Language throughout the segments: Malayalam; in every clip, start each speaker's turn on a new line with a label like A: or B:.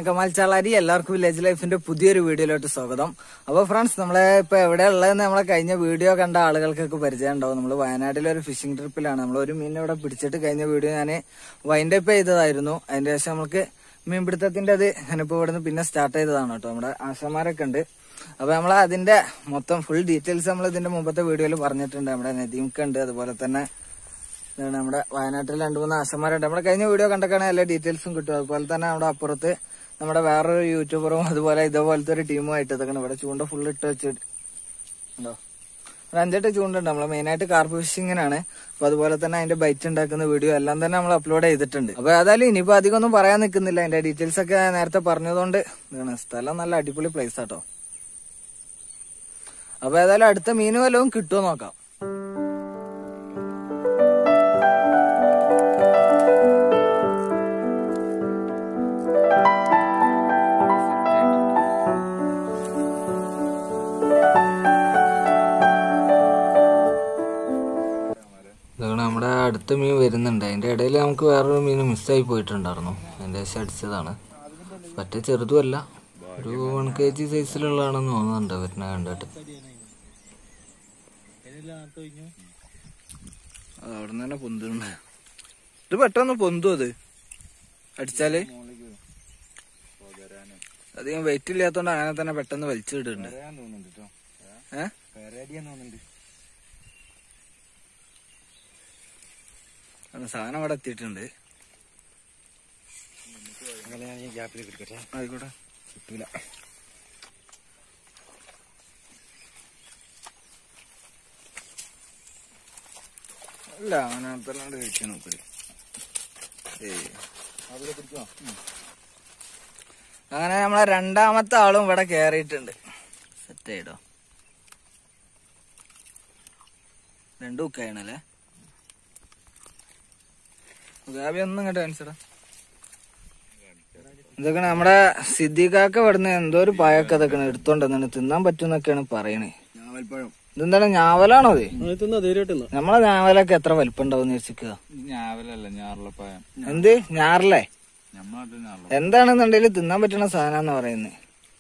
A: കമാൽ ചാളാരി. എല്ലാവർക്കും വില്ലേജ് ലൈഫിന്റെ പുതിയൊരു വീഡിയോയിലോട്ട് സ്വാഗതം. അപ്പൊ ഫ്രണ്ട്സ്, നമ്മളെ ഇപ്പൊ എവിടെ ഉള്ളതെന്ന് നമ്മളെ കഴിഞ്ഞ വീഡിയോ കണ്ട ആളുകൾക്കൊക്കെ പരിചയം ഉണ്ടാവും. നമ്മൾ വയനാട്ടിലെ ഒരു ഫിഷിംഗ് ട്രിപ്പിലാണ്. നമ്മൾ ഒരു മീൻ ഇവിടെ പിടിച്ചിട്ട് കഴിഞ്ഞ വീഡിയോ ഞാൻ വൈൻഡ് അപ്പ് ചെയ്തതായിരുന്നു. അതിന്റെ ശേഷം നമുക്ക് മീൻപിടുത്തത്തിന്റെ അത് ഞാനിപ്പോ ഇവിടുന്ന് പിന്നെ സ്റ്റാർട്ട് ചെയ്തതാണ് കേട്ടോ. നമ്മുടെ ആശമാരൊക്കെ ഉണ്ട്. അപ്പൊ നമ്മൾ അതിന്റെ മൊത്തം ഫുൾ ഡീറ്റെയിൽസ് നമ്മൾ ഇതിന്റെ മുമ്പത്തെ വീഡിയോയിൽ പറഞ്ഞിട്ടുണ്ട്. നമ്മുടെ നദീംക്കുണ്ട്, അതുപോലെ തന്നെ നമ്മുടെ വയനാട്ടിൽ 2-3 ആശന്മാരുണ്ട്. നമ്മുടെ കഴിഞ്ഞ വീഡിയോ കണ്ടൊക്കെയാണ് എല്ലാ ഡീറ്റെയിൽസും കിട്ടും. അതുപോലെ തന്നെ നമ്മുടെ അപ്പുറത്ത് നമ്മുടെ വേറൊരു യൂട്യൂബറും അതുപോലെ ഇതേപോലത്തെ ഒരു ടീമുമായിട്ട് ഇതൊക്കെ ഇവിടെ ചൂണ്ട ഫുള്ള് ഇട്ട് വെച്ചിട്ടുണ്ടോ. ഒരു 5-8 ചൂണ്ടുണ്ട്. നമ്മള് മെയിനായിട്ട് കാർപ്പ് ഫിഷിങ്ങിനാണ്. അപ്പൊ അതുപോലെ തന്നെ അതിന്റെ ബൈറ്റ് ഉണ്ടാക്കുന്ന വീഡിയോ എല്ലാം തന്നെ നമ്മൾ അപ്ലോഡ് ചെയ്തിട്ടുണ്ട്. അപ്പൊ ഏതായാലും ഇനിയിപ്പോ അധികം ഒന്നും പറയാൻ നിൽക്കുന്നില്ല. അതിന്റെ ഡീറ്റെയിൽസ് ഒക്കെ നേരത്തെ പറഞ്ഞതുകൊണ്ട് സ്ഥലം നല്ല അടിപൊളി പ്ലേസ് ആട്ടോ. അപ്പൊ ഏതായാലും അടുത്ത മീൻ വല്ലതും കിട്ടുമോ നോക്കാം. നമ്മുടെ അടുത്ത മീൻ വരുന്നുണ്ട്. അതിന്റെ ഇടയിൽ നമുക്ക് വേറൊരു മീൻ മിസ്സായി പോയിട്ടുണ്ടായിരുന്നു. അതിന്റെ ശേഷം അടിച്ചതാണ്. പറ്റ ചെറുതുമല്ല, ഒരു 1 kg സൈസിലുള്ളതാണെന്ന് തോന്നുന്നുണ്ട് വരുന്ന കണ്ടിട്ട്. അവിടെ നിന്ന് തന്നെ പൊന്തുണ്ട്. ഇത് പെട്ടെന്ന് പൊന്തു. അത് അടിച്ചാല് അധികം വെയിറ്റ് ഇല്ലാത്തോണ്ട് അങ്ങനെ തന്നെ പെട്ടെന്ന് വലിച്ചിടുന്നുണ്ട്. സാധനം അവിടെ എത്തിയിട്ടുണ്ട്. ആയിക്കോട്ടെ, കിട്ടൂല. അല്ല, അങ്ങനത്തെ കഴിക്കാൻ നോക്കല്. അങ്ങനെ നമ്മളെ രണ്ടാമത്തെ ആളും ഇവിടെ കേറിയിട്ടുണ്ട്. സെറ്റ് ആയിട്ടോ. 2 ഉക്കായണല്ലേ. ഗാബി ഒന്നും ഇങ്ങോട്ട് കാണിച്ചടാ. ഇതൊക്കെ നമ്മുടെ സിദ്ദീഖാക്ക ഇവിടുന്ന് എന്തോ ഒരു പായൊക്കെ അതൊക്കെ എടുത്തോണ്ടെന്നാണ് തിന്നാൻ പറ്റുന്നൊക്കെയാണ് പറയണേ. ഇതെന്താണ്, ഞാവലാണോ അത്? നമ്മളെ ഞാവലൊക്കെ എത്ര വലിപ്പം ഉണ്ടാവും വെച്ചിക്കുക? എന്ത് ഞാറല്ലേ? എന്താണെന്നുണ്ടെങ്കിൽ തിന്നാൻ പറ്റുന്ന സാധനം പറയുന്നത്.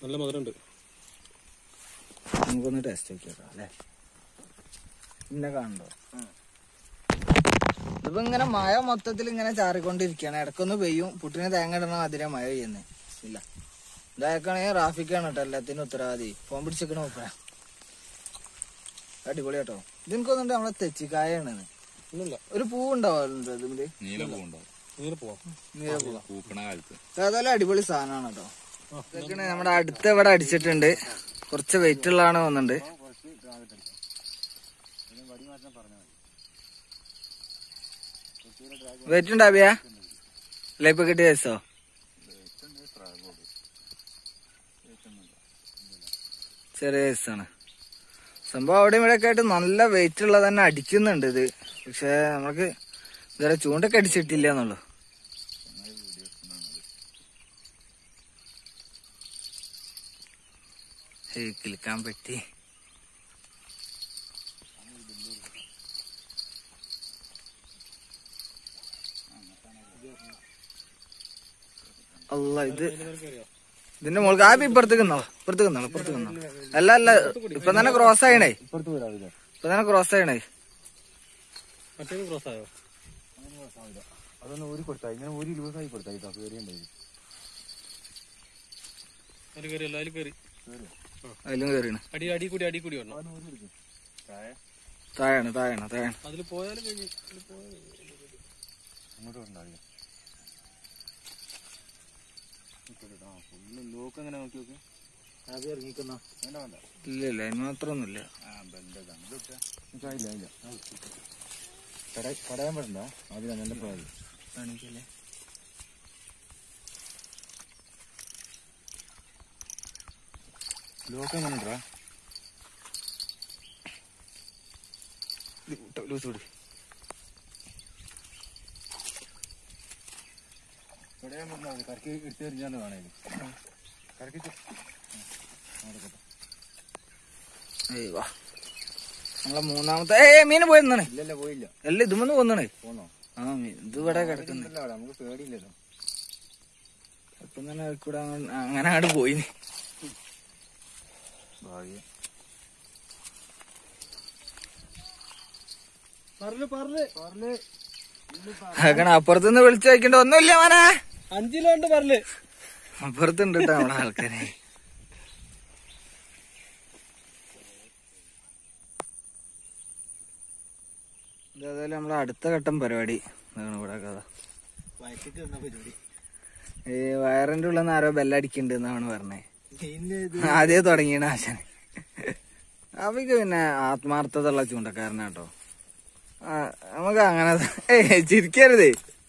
A: നമുക്കൊന്ന് ടേസ്റ്റ് നോക്കിയേക്കാം അല്ലെ. പിന്നെ കാണണ്ടോ? ഇതിപ്പോ ഇങ്ങനെ മഴ മൊത്തത്തിൽ ഇങ്ങനെ ചാറിക്കൊണ്ടിരിക്കുകയാണ്. ഇടക്കൊന്ന് പെയ്യും. പുട്ടിന് തേങ്ങ ഇടണം, അതിരെ മഴ പെയ്യുന്നേ ഇല്ല. ഇതാക്കണെങ്കിൽ റാഫിക്കാണ് കേട്ടോ എല്ലാത്തിനും ഉത്തരവാദി. ഫോൺ പിടിച്ചിക്കണ നോക്കാം. അടിപൊളി കേട്ടോ. ഇതെനിക്കൊന്നുണ്ട് നമ്മളെ തെച്ചിക്കായാണ്. ഒരു പൂവുണ്ടാവാറുണ്ട് ഇതില്, ഏതായാലും അടിപൊളി സാധനമാണ് കേട്ടോ. ഇതൊക്കെയാണ് നമ്മുടെ അടുത്ത് ഇവിടെ അടിച്ചിട്ടുണ്ട്. കുറച്ച് വെയിറ്റ് ഉള്ളതാണ് തോന്നുന്നുണ്ട്. വെയിറ്റ് ഉണ്ടാവിയാ അല്ല ഇപ്പൊ കിട്ടിയ ദിവസോ? ചെറിയ ദിവസമാണ് സംഭവം. അവിടെ ഇവിടെ ഒക്കെ ആയിട്ട് നല്ല വെയിറ്റ് ഉള്ളത് തന്നെ അടിക്കുന്നുണ്ട് ഇത്. പക്ഷെ നമുക്ക് ഇതുവരെ ചൂണ്ടൊക്കെ അടിച്ചിട്ടില്ല എന്നുള്ളു. കിളിക്കാൻ പറ്റി. അല്ല, ഇതിന്റെ മുകളിൽ ആദ്യം ഇപ്പുറത്തേക്ക് അല്ല അല്ല, ഇപ്പൊ തന്നെ ക്രോസ് ആയണേ. അതിലും കേറിയാണ്. താഴാണ്. ഇല്ല അതിന് മാത്രമൊന്നുമില്ല. കടയാൻ പറ്റണ്ട. അതിലാണ് നല്ല പോയത്. കാണിക്കല്ലേ. ലോക്ക് എങ്ങനെ ഉണ്ടാ? ലൂസ് കൂടി കറക്കി എടുത്ത് എറിഞ്ഞാണ് കാണാൻ. കറക്കി നമ്മളെ മൂന്നാമത്തെ മീന് പോയെന്നാണ്. ഇല്ലല്ല പോയില്ല. അല്ല ഇതുമെന്ന് പോന്നാണ്. പോന്നോ? ആ ഇത് ഇവിടെ കിടക്കുന്നില്ല. നമുക്ക് പേടിയില്ലല്ലോ. അപ്പം തന്നെ കൂടെ അങ്ങനെ അങ്ങോട്ട് പോയി. അപ്പുറത്തുനിന്ന് വിളിച്ചു വയ്ക്കണ്ട ഒന്നുമില്ല മോനെ.
B: 5 കിലോ ഉണ്ട് പറല്.
A: അപ്പുറത്തുണ്ട് കേട്ടോ നമ്മളെ ആൾക്കാരെ. ഇതേതായാലും നമ്മളെ അടുത്ത ഘട്ടം പരിപാടി ഇതാണ് ഇവിടെ കഥ. ഈ വയറിന്റെ ഉള്ളിൽ നിന്ന് ആരോ ബെല്ലടിക്കുന്നുണ്ട് എന്നാണ് പറഞ്ഞേ. ആദ്യം തുടങ്ങിയാണ് ആശാൻ. അവയ്ക്ക് പിന്നെ ആത്മാർത്ഥത ഉള്ള ചൂണ്ടക്കാരനാട്ടോ. നമുക്ക് അങ്ങനെ ചിരിക്കരുതേ.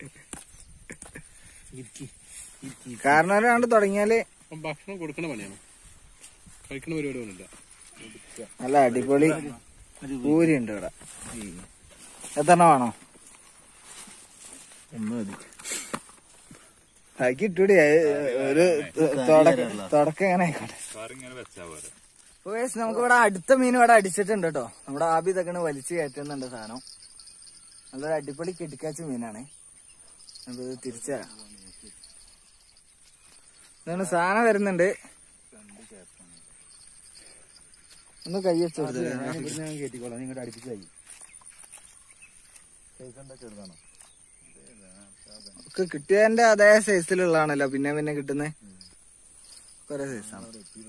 A: കാരണം ഒരാണ്ട് തുടങ്ങിയാല്
B: ഭക്ഷണം കൊടുക്കണ പണിയാണ്, കഴിക്കണ പരിപാടി ഒന്നുമില്ല.
A: നല്ല അടിപൊളി പൂരി ഉണ്ട് ഇവിടെ. എത്ര വേണോ? ഇട്ടൂടി ഒരു തുടക്കം എങ്ങനെ ആയിക്കോട്ടെ. നമുക്കിവിടെ അടുത്ത മീൻ ഇവിടെ അടിച്ചിട്ടുണ്ട് കേട്ടോ. നമ്മുടെ ആബി ഇതൊക്കെ വലിച്ചു കയറ്റുന്നുണ്ട് സാധനം. നല്ലൊരു അടിപൊളി കിടക്കാച്ച മീനാണ്. നമുക്ക് തിരിച്ചുതരാം. ഇതാണ് സാധനം വരുന്നുണ്ട്. ഒന്ന് കൈ വെച്ചു
B: കേട്ടിക്കോളാം. നിങ്ങളുടെ അടുപ്പിച്ച് കൈ
A: ഒക്കെ കിട്ടിയതിന്റെ അതേ സൈസിലുള്ളതാണല്ലോ പിന്നെ പിന്നെ കിട്ടുന്നത്. കൊറേ സൈസാണ്.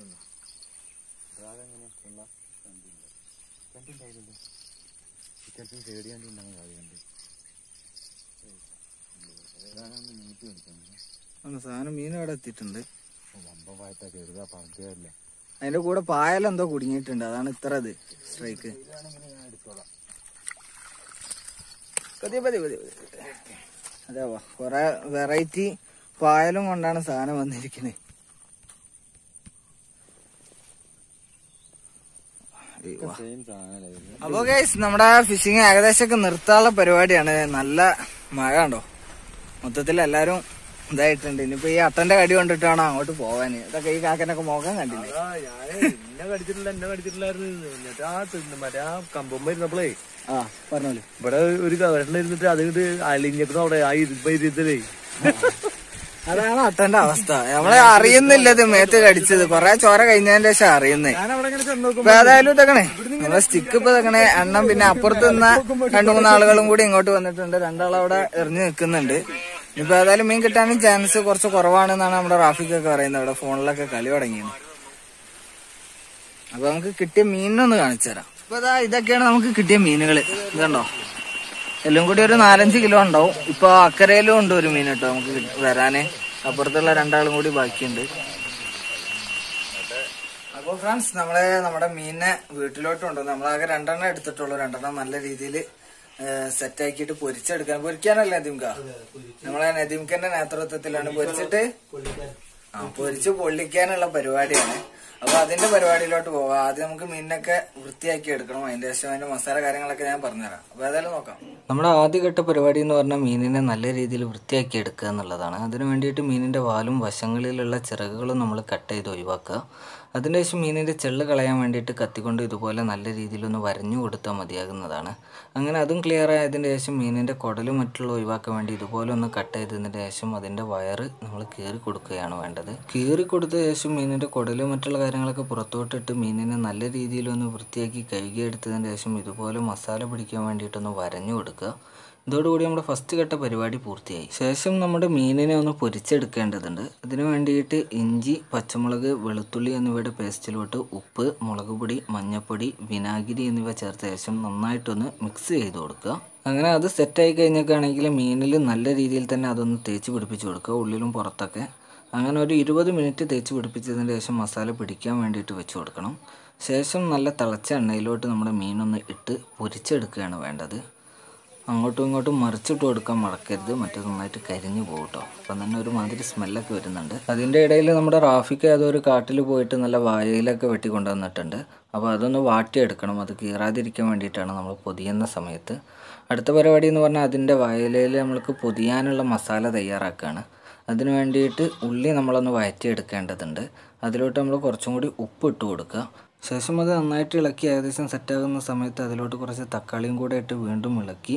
A: സാധനം മീൻ ഇവിടെ എത്തിയിട്ടുണ്ട്. അതിന്റെ കൂടെ പായലെന്തോ കുടുങ്ങിയിട്ടുണ്ട്. അതാണ് ഇത്ര ഇത് സ്ട്രൈക്ക്. അതെവാ കൊറേ വെറൈറ്റി പായലും കൊണ്ടാണ് സാധനം വന്നിരിക്കുന്നത്. അപ്പൊ ഗൈസ് നമ്മുടെ ഫിഷിങ് ഏകദേശമൊക്കെ നിർത്താനുള്ള പരിപാടിയാണ്. നല്ല മഴ ഉണ്ടോ, മൊത്തത്തിൽ എല്ലാരും ഇതായിട്ടുണ്ട്. ഇനിയിപ്പോ ഈ അട്ടന്റെ കടി കൊണ്ടിട്ടാണോ അങ്ങോട്ട് പോവാന്. ഇതൊക്കെ ഈ കാക്കനൊക്കെ മോക്കാൻ കണ്ടില്ലേ?
B: എന്നെ കടിച്ചിട്ടില്ലായിരുന്നു. മറ്റേ ആ കമ്പം ഇരുന്നപ്പോളേ
A: പറഞ്ഞോളൂ.
B: ഇവിടെ ഒരു കവറിലിരുന്നിട്ട് അത് അലിഞ്ഞിട്ട് അവിടെ ആ ഇരുത്തലേ.
A: അതാണ് അട്ടന്റെ അവസ്ഥ. നമ്മളെ അറിയുന്നില്ലത് മേത്ത് കടിച്ചത്. കൊറേ ചോര കഴിഞ്ഞതിന്റെ ശേഷം അറിയുന്നേ. ഇപ്പൊ ഏതായാലും ഇതക്കണേ നമ്മളെ സ്റ്റിക്ക് ഇപ്പൊ ഇതക്കണേ എണ്ണം. പിന്നെ അപ്പുറത്ത് നിന്ന 2-3 ആളുകളും കൂടി ഇങ്ങോട്ട് വന്നിട്ടുണ്ട്. 2 ആളവിടെ എറിഞ്ഞു നിൽക്കുന്നുണ്ട്. ഇപ്പൊ ഏതായാലും മീൻ കിട്ടാനും ചാൻസ് കുറച്ച് കുറവാണെന്നാണ് നമ്മുടെ റാഫിക്കൊക്കെ പറയുന്നത്. ഇവിടെ ഫോണിലൊക്കെ കളി തുടങ്ങിയത്. അപ്പൊ നമുക്ക് കിട്ടിയ മീനൊന്ന് കാണിച്ചു തരാം. ഇപ്പൊ ഇതൊക്കെയാണ് നമുക്ക് കിട്ടിയ മീനുകള്. ഇതുണ്ടോ, എല്ലാം കൂടി ഒരു 4-5 കിലോ ഉണ്ടാവും. ഇപ്പൊ അക്കരയിലും ഉണ്ട് ഒരു മീൻ കേട്ടോ നമുക്ക് വരാന്. അപ്പുറത്തുള്ള 2 ആളും കൂടി ബാക്കിയുണ്ട്. അപ്പൊ ഫ്രണ്ട്സ് നമ്മുടെ മീനിനെ വീട്ടിലോട്ട് കൊണ്ടുവന്നു. നമ്മളാകെ 2 എണ്ണം എടുത്തിട്ടുള്ളൂ. 2 എണ്ണം നല്ല രീതിയിൽ സെറ്റ് ആക്കിയിട്ട് പൊരിക്കാനല്ല നദീംക. നമ്മളെ നദീംക്കന്റെ നേതൃത്വത്തിലാണ് പൊരിച്ചിട്ട് പൊരിച്ച് പൊള്ളിക്കാനുള്ള പരിപാടിയാണ്. അപ്പൊ അതിന്റെ പരിപാടിയിലോട്ട് പോവാം. ആദ്യം നമുക്ക് മീനിനൊക്കെ വൃത്തിയാക്കി എടുക്കണം. അതിന്റെ ശേഷം അതിന്റെ മസാല കാര്യങ്ങളൊക്കെ ഞാൻ പറഞ്ഞുതരാം. അപ്പൊ ഏതായാലും നോക്കാം. നമ്മുടെ ആദ്യഘട്ട പരിപാടി എന്ന് പറഞ്ഞാൽ മീനിനെ നല്ല രീതിയിൽ വൃത്തിയാക്കി എടുക്കുക എന്നുള്ളതാണ്. അതിന് വേണ്ടിയിട്ട് മീനിന്റെ വാലും വശങ്ങളിലുള്ള ചിറകുകളും നമ്മൾ കട്ട് ചെയ്ത് ഒഴിവാക്കുക. അതിന് ശേഷം മീനിന്റെ ചെള്ള് കളയാൻ വേണ്ടിയിട്ട് കത്തിക്കൊണ്ട് ഇതുപോലെ നല്ല രീതിയിലൊന്ന് വരഞ്ഞു കൊടുത്താൽ മതിയാകുന്നതാണ്. അങ്ങനെ അതും ക്ലിയർ ആയതിന് ശേഷം മീനിന്റെ കുടലും മറ്റുള്ള ഒഴിവാക്കാൻ വേണ്ടി ഇതുപോലെ ഒന്ന് കട്ട് ചെയ്തതിന് ശേഷം അതിന്റെ വയറ് നമ്മൾ കീറി കൊടുക്കുകയാണ് വേണ്ടത്. കീറി കൊടുത്ത ശേഷം മീനിന്റെ കുടലും മറ്റുള്ള കാര്യങ്ങളൊക്കെ പുറത്തോട്ടിട്ട് മീനിനെ നല്ല രീതിയിലൊന്ന് വൃത്തിയാക്കി കഴുകിയെടുത്തതിന് ശേഷം ഇതുപോലെ മസാല പിടിക്കാൻ വേണ്ടിയിട്ടൊന്ന് വരഞ്ഞു കൊടുക്കുക. ഇതോടുകൂടി നമ്മുടെ ഫസ്റ്റ് ഘട്ട പരിപാടി പൂർത്തിയായി. ശേഷം നമ്മുടെ മീനിനെ ഒന്ന് പൊരിച്ചെടുക്കേണ്ടതുണ്ട്. അതിന് വേണ്ടിയിട്ട് ഇഞ്ചി, പച്ചമുളക്, വെളുത്തുള്ളി എന്നിവയുടെ പേസ്റ്റിലോട്ട് ഉപ്പ്, മുളക് പൊടി, മഞ്ഞൾപ്പൊടി, വിനാഗിരി എന്നിവ ചേർത്ത ശേഷം നന്നായിട്ടൊന്ന് മിക്സ് ചെയ്ത് കൊടുക്കുക. അങ്ങനെ അത് സെറ്റായി കഴിഞ്ഞൊക്കെയാണെങ്കിൽ മീനിൽ നല്ല രീതിയിൽ തന്നെ അതൊന്ന് തേച്ച് പിടിപ്പിച്ച് കൊടുക്കുക, ഉള്ളിലും പുറത്തൊക്കെ. അങ്ങനെ ഒരു 20 മിനിറ്റ് തേച്ച് പിടിപ്പിച്ചതിന് ശേഷം മസാല പിടിക്കാൻ വേണ്ടിയിട്ട് വെച്ച് കൊടുക്കണം. ശേഷം നല്ല തിളച്ച എണ്ണയിലോട്ട് നമ്മുടെ മീനൊന്ന് ഇട്ട് പൊരിച്ചെടുക്കുകയാണ് വേണ്ടത്. അങ്ങോട്ടും ഇങ്ങോട്ടും മറിച്ചിട്ട് കൊടുക്കാൻ മറക്കരുത്, മറ്റേ നന്നായിട്ട് കരിഞ്ഞു പോകും കേട്ടോ. അപ്പം തന്നെ ഒരു മാതിരി സ്മെല്ലൊക്കെ വരുന്നുണ്ട്. അതിൻ്റെ ഇടയിൽ നമ്മുടെ റാഫിക്ക് അതൊരു കാട്ടിൽ പോയിട്ട് നല്ല വാഴയിലൊക്കെ വെട്ടി കൊണ്ടുവന്നിട്ടുണ്ട്. അപ്പോൾ അതൊന്ന് വാട്ടിയെടുക്കണം. അത് കീറാതിരിക്കാൻ വേണ്ടിയിട്ടാണ് നമ്മൾ പൊതിയുന്ന സമയത്ത്. അടുത്ത പരിപാടി എന്ന് പറഞ്ഞാൽ അതിൻ്റെ വാഴയിലയിൽ നമ്മൾക്ക് പൊതിയാനുള്ള മസാല തയ്യാറാക്കുകയാണ്. അതിന് വേണ്ടിയിട്ട് ഉള്ളി നമ്മളൊന്ന് വഴറ്റിയെടുക്കേണ്ടതുണ്ട്. അതിലോട്ട് നമ്മൾ കുറച്ചും കൂടി ഉപ്പ് ഇട്ട് കൊടുക്കുക. ശേഷം അത് നന്നായിട്ട് ഇളക്കി ഏകദേശം സെറ്റാകുന്ന സമയത്ത് അതിലോട്ട് കുറച്ച് തക്കാളിയും കൂടെ ഇട്ട് വീണ്ടും ഇളക്കി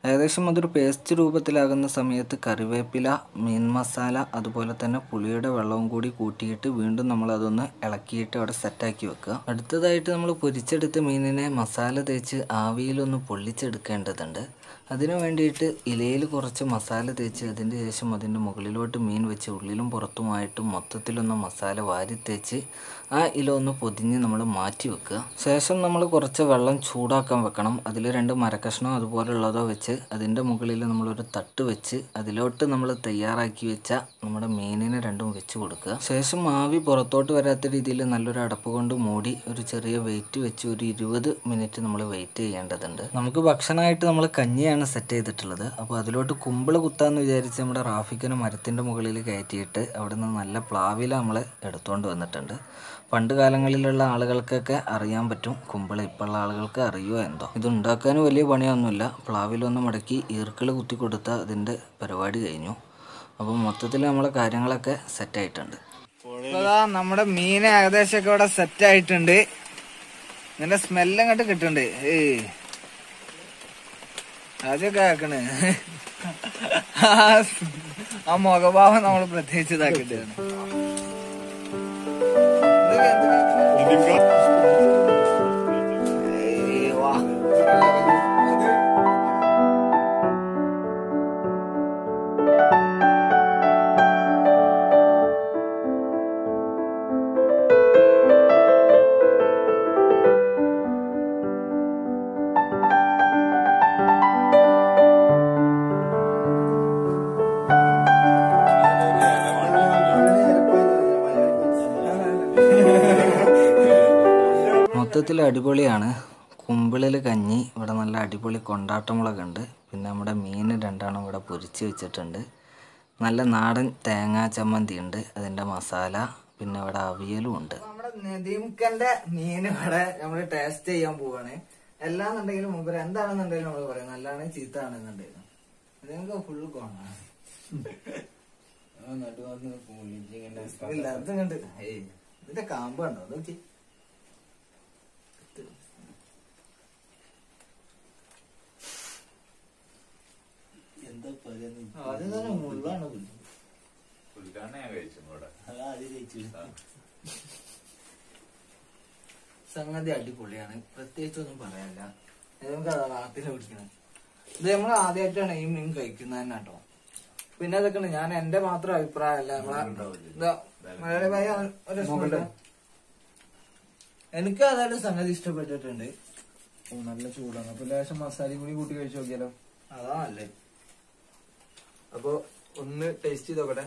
A: ഏകദേശം അതൊരു പേസ്റ്റ് രൂപത്തിലാകുന്ന സമയത്ത് കറിവേപ്പില, മീൻ മസാല, അതുപോലെ തന്നെ പുളിയുടെ വെള്ളവും കൂടി കൂട്ടിയിട്ട് വീണ്ടും നമ്മളതൊന്ന് ഇളക്കിയിട്ട് അവിടെ സെറ്റാക്കി വെക്കുക. അടുത്തതായിട്ട് നമ്മൾ പൊരിച്ചെടുത്ത മീനിനെ മസാല തേച്ച് ആവിയിലൊന്ന് പൊള്ളിച്ചെടുക്കേണ്ടതുണ്ട്. അതിനു വേണ്ടിയിട്ട് ഇലയിൽ കുറച്ച് മസാല തേച്ച് അതിൻ്റെ ശേഷം അതിൻ്റെ മുകളിലോട്ട് മീൻ വെച്ച് ഉള്ളിലും പുറത്തുമായിട്ട് മൊത്തത്തിലൊന്ന് മസാല വാരി തേച്ച് ആ ഇല ഒന്ന് പൊതിഞ്ഞ് നമ്മൾ മാറ്റി വെക്കുക. ശേഷം നമ്മൾ കുറച്ച് വെള്ളം ചൂടാക്കാൻ വെക്കണം. അതിൽ 2 മരക്കഷ്ണോ അതുപോലുള്ളതോ വെച്ച് അതിൻ്റെ മുകളിൽ നമ്മളൊരു തട്ട് വെച്ച് അതിലോട്ട് നമ്മൾ തയ്യാറാക്കി വെച്ച നമ്മുടെ മീനിനെ രണ്ടും വെച്ച് കൊടുക്കുക. ശേഷം ആവി പുറത്തോട്ട് വരാത്ത രീതിയിൽ നല്ലൊരു അടപ്പ് കൊണ്ട് മൂടി ഒരു ചെറിയ വെയിറ്റ് വെച്ച് ഒരു 20 മിനിറ്റ് നമ്മൾ വെയിറ്റ് ചെയ്യേണ്ടതുണ്ട്. നമുക്ക് ഭക്ഷണമായിട്ട് നമ്മൾ കഞ്ഞിയാണ് സെറ്റ് ചെയ്തിട്ടുള്ളത്. അപ്പോൾ അതിലോട്ട് കുമ്പിള് കുത്താന്ന് വിചാരിച്ച് നമ്മുടെ റാഫിക്കിനെ മരത്തിൻ്റെ മുകളിൽ കയറ്റിയിട്ട് അവിടെ നിന്ന് നല്ല പ്ലാവില നമ്മൾ എടുത്തുകൊണ്ട് വന്നിട്ടുണ്ട്. പണ്ട് കാലങ്ങളിലുള്ള ആളുകൾക്കൊക്കെ അറിയാൻ പറ്റും, കുമ്പിള് ഇപ്പോഴുള്ള ആളുകൾക്ക് അറിയുമോ എന്തോ. ഇത് ഉണ്ടാക്കാൻ വലിയ പണിയൊന്നുമില്ല. പ്ലാവിലൊന്ന് മടക്കി ഈർക്കിൾ കുത്തി കൊടുത്താൽ അതിൻ്റെ പരിപാടി കഴിഞ്ഞു. അപ്പം മൊത്തത്തിൽ നമ്മളെ കാര്യങ്ങളൊക്കെ സെറ്റായിട്ടുണ്ട്. നമ്മുടെ മീൻ ഏകദേശമൊക്കെ ഇവിടെ സെറ്റായിട്ടുണ്ട്. ഇതിൻ്റെ സ്മെല്ലും ഇങ്ങോട്ട് കിട്ടുന്നുണ്ട്. ആദ്യമൊക്കെ ആക്കണേ ആ മുഖഭാവം നമ്മൾ പ്രത്യേകിച്ച് ഇതാക്കിയിട്ടാണ്. മൊത്തത്തിൽ അടിപൊളിയാണ്. കുമ്പിളിൽ കഞ്ഞി, ഇവിടെ നല്ല അടിപൊളി കൊണ്ടാട്ടമുളക് ഉണ്ട്, പിന്നെ നമ്മുടെ മീൻ 2 ഇവിടെ പൊരിച്ച് വെച്ചിട്ടുണ്ട്, നല്ല നാടൻ തേങ്ങാ ചമ്മന്തി ഉണ്ട്, അതിൻ്റെ മസാല, പിന്നെ ഇവിടെ അവിയലും ഉണ്ട്. നമ്മുടെ നദീംക്കന്റെ മീൻ ഇവിടെ നമ്മൾ ടേസ്റ്റ് ചെയ്യാൻ പോവാണ്. എല്ലാന്നുണ്ടെങ്കിലും മുമ്പ് എന്താണെന്നുണ്ടെങ്കിലും നമ്മൾ പറയാം, നല്ലതാണ് ചീത്ത ആണെന്നുണ്ടെങ്കിലും നിങ്ങൾക്ക് ഫുൾ കോണാണ്. ഇല്ല അത് കണ്ട് ഇതിന്റെ കാമ്പ് കണ്ടോ നോക്കി. സംഗതി അടിപൊളിയാണ്, പ്രത്യേകിച്ചൊന്നും പറയാനില്ല. നമുക്ക് റാപ്പിനെ പിടിക്കണം. ഇത് നമ്മൾ ആദ്യമായിട്ടാണ് ഈ മീൻ കഴിക്കുന്നത് തന്നെ കേട്ടോ. പിന്നെ അതൊക്കെ ഞാൻ എന്റെ മാത്രം അഭിപ്രായമല്ല, എനിക്ക് അതായത് സംഗതി ഇഷ്ടപ്പെട്ടിട്ടുണ്ട്.
B: നല്ല ചൂടാണ്. അപ്പൊ ലേശം മസാലയും കൂടി കൂട്ടി കഴിച്ചു നോക്കിയാലോ?
A: അതാ നല്ലേ. അപ്പൊ ഒന്ന് ടേസ്റ്റ് ചെയ്ത് നോക്കട്ടെ.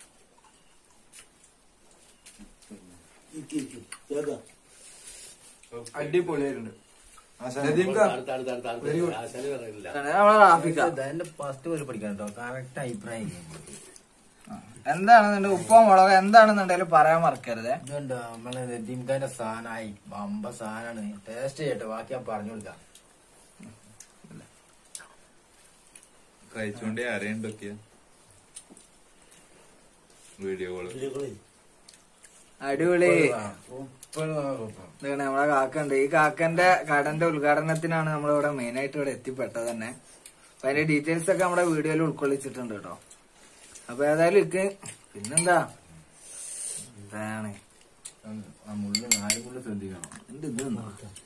B: അടിപൊളിയായിട്ടുണ്ട്. ഫസ്റ്റ് പോലെ പഠിക്കാൻ കേട്ടോ, കറക്റ്റ് അഭിപ്രായം.
A: എന്താണെന്നുണ്ട് ഉപ്പോ മുളക് എന്താണെന്നുണ്ടെങ്കിലും പറയാൻ മറക്കരുത്.
B: ഇതുണ്ടോ നമ്മളെ നദീംഖാന്റെ സാധനമായി ബമ്പ സാധനമാണ്. ടേസ്റ്റ് ചെയ്യട്ടെ, ബാക്കി ഞാൻ പറഞ്ഞു കൊടുക്കാം.
C: കഴിച്ചോണ്ടേ അറിയണ്ടൊക്കെയാ വീഡിയോകള്.
A: അടിപൊളി. നമ്മളെ കാക്കണ്ട്. ഈ കാക്കന്റെ കടന്റെ ഉദ്ഘാടനത്തിനാണ് നമ്മളിവിടെ മെയിൻ ആയിട്ട് ഇവിടെ എത്തിപ്പെട്ടത് തന്നെ. അപ്പൊ അതിന്റെ ഡീറ്റെയിൽസ് ഒക്കെ നമ്മുടെ വീഡിയോയിൽ ഉൾക്കൊള്ളിച്ചിട്ടുണ്ട് കേട്ടോ. അപ്പൊ ഏതായാലും ഇക്ക് പിന്നെന്താ എന്താണ്
B: മുള്ളു 4 മുള്ളു ശ്രദ്ധിക്കണം.
A: എന്ത് ഇതെന്നോ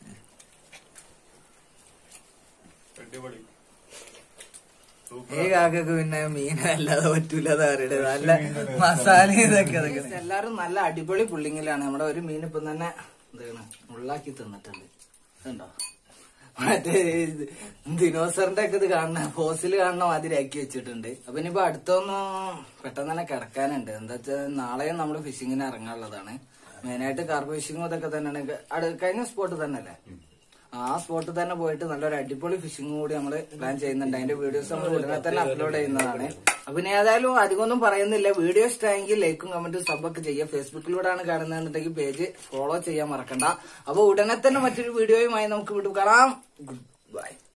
A: ഈ കാക്കൊക്കെ പിന്നെ മീനല്ലാതെ പറ്റൂലത് അറിയട്ടെ. നല്ല മസാല ഇതൊക്കെ എല്ലാരും നല്ല അടിപൊളി പുള്ളിങ്ങിലാണ്. നമ്മുടെ ഒരു മീൻ ഇപ്പം തന്നെ എന്താണ് ഉള്ളാക്കി തിന്നിട്ടുണ്ട്. ഇതുണ്ടോ മറ്റേ ദിനോസറിന്റെ ഒക്കെ ഇത് കാണുന്ന ഫോസിൽ കാണുന്ന മാതിരി ആക്കി വെച്ചിട്ടുണ്ട്. അപ്പൊ ഇനിയിപ്പോ അടുത്തൊന്നും പെട്ടെന്ന് തന്നെ കിടക്കാനുണ്ട്. എന്താ വെച്ചാൽ നാളെയും നമ്മള് ഫിഷിങ്ങിന് ഇറങ്ങാനുള്ളതാണ്. മെയിനായിട്ട് കാർപ്പ് ഫിഷിങ്ങും ഇതൊക്കെ തന്നെയാണ്. കഴിഞ്ഞ സ്പോട്ട് തന്നെ അല്ലേ, ആ സ്പോട്ടിൽ തന്നെ പോയിട്ട് നല്ലൊരു അടിപൊളി ഫിഷിംഗ് കൂടി നമ്മൾ പ്ലാൻ ചെയ്യുന്നുണ്ട്. അതിന്റെ വീഡിയോസ് നമ്മൾ ഉടനെ തന്നെ അപ്ലോഡ് ചെയ്യുന്നതാണ്. അപ്പൊ ഇനി ഏതായാലും അധികമൊന്നും പറയുന്നില്ല. വീഡിയോ ഇഷ്ടമായെങ്കിൽ ലൈക്കും കമന്റും സബ്ബൊക്കെ ചെയ്യുക. ഫേസ്ബുക്കിലൂടെയാണ് കാണുന്നതെന്നുണ്ടെങ്കിൽ പേജ് ഫോളോ ചെയ്യാൻ മറക്കണ്ട. അപ്പൊ ഉടനെ തന്നെ മറ്റൊരു വീഡിയോയുമായി നമുക്ക് വീണ്ടും കാണാം. Good by.